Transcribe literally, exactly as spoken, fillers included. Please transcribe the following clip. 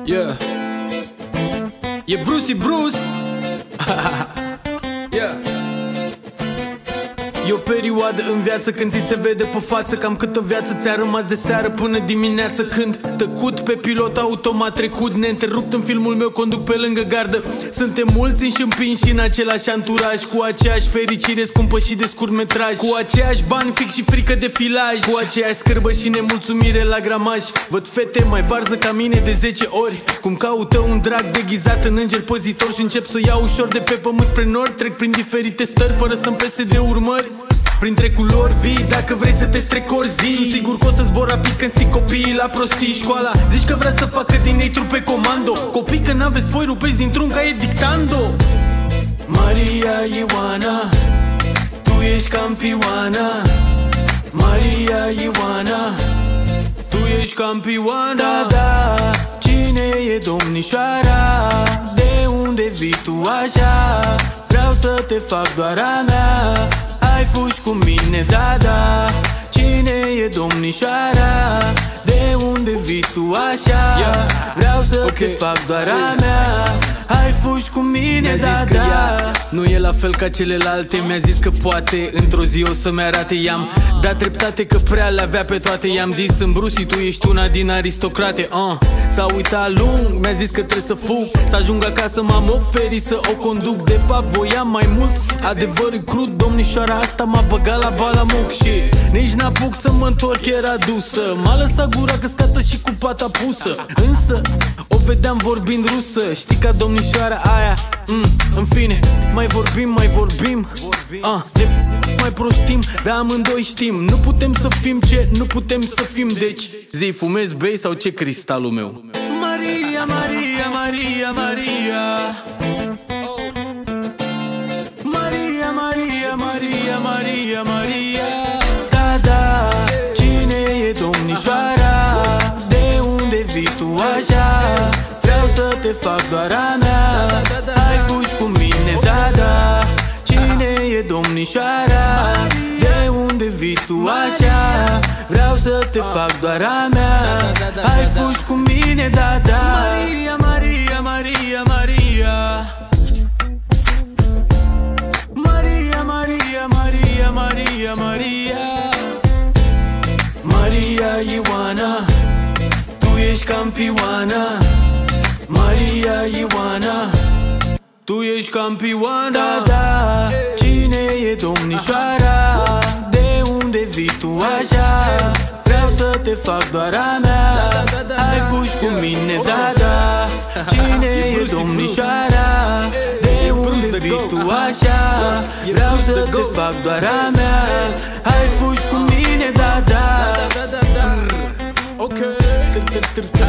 Yeah. E Brucey Bruce. Yeah. E o perioadă în viață când ți se vede pe față cam câtă viață ți-a rămas de seară până dimineață, când tăcut pe pilot automat trecut neîntrerupt în filmul meu, conduc pe lângă gardă. Suntem mulți înși împinși în același anturaj, cu aceeași fericire scumpă și de scurtmetraj, cu aceiași bani fix și frică de filaj, cu aceeași scârbă și nemulțumire la gramaj. Văd fete mai varză ca mine de zece ori, cum caută un drag deghizat în înger păzitor, și încep să iau ușor de pe pământ spre nord. Trec prin diferite stări fără să-mi pese de urmări, printre culori vii, dacă vrei să te strecori zi. Sunt sigur că o să zbor rapid când stic copiii la prostii. Școala zici că vrea să facă din ei trupe comando, copii că n-aveți foi, rupeți dintr-un caiet dictando. Maria Ioana, tu ești campioana. Maria Ioana, tu ești campioana. Da, da, cine e domnișoara? De unde vii tu așa? Vreau să te fac doar a mea. Hai fugi cu mine, da, da. Cine e domnișoara? De unde vii tu așa? Yeah. Vreau să okay. te fac doar a mea. Hai fugi cu mine, da, da. Ea nu e la fel ca celelalte. Mi-a zis că poate într-o zi o să-mi arate. I-am dat dreptate că prea le-avea pe toate. I-am zis în Brucey, tu ești una din aristocrate. uh. S-a uitat lung, mi-a zis că trebuie să fug, să ajung acasă, m-am oferit să o conduc. De fapt voiam mai mult, adevărul crud. Domnișoara asta m-a băgat la balamuc și nici n-apuc să mă întorc, era dusă. M-a lăsat gura căscată și cu pata pusă, însă o vedeam vorbind rusă. Știi, ca domnișoara aia. mm, În fine, mai vorbim, mai vorbim, uh, ne mai prostim, dar amândoi știm, nu putem să fim ce nu putem să fim. Deci zi, fumezi, bei sau ce, cristalul meu? Maria, Maria, Maria, Maria. Maria, Maria, Maria, Maria, Maria. Da, da, cine e domnișoara? De unde vii tu așa? Vreau să te fac doar a mea. Hai fugi cu mine, da, da. Cine e domnișoara? De unde vii tu așa? Vreau să te fac doar a mea. Hai fugi cu mine, da, da. Maria, Maria, Maria, Maria. Maria, Maria, Maria, Maria, Maria. Maria Ioana, tu ești campioana. Maria Ioana, tu ești campioana. Da, da, cine e domnișoara? De unde vii tu așa? Vreau să te fac doar a mea. Hai fugi cu mine, da, da. Cine e domnișoara? De unde vii tu așa? Vreau să te fac doar a mea. Hai fugi cu mine, da, da. Ok.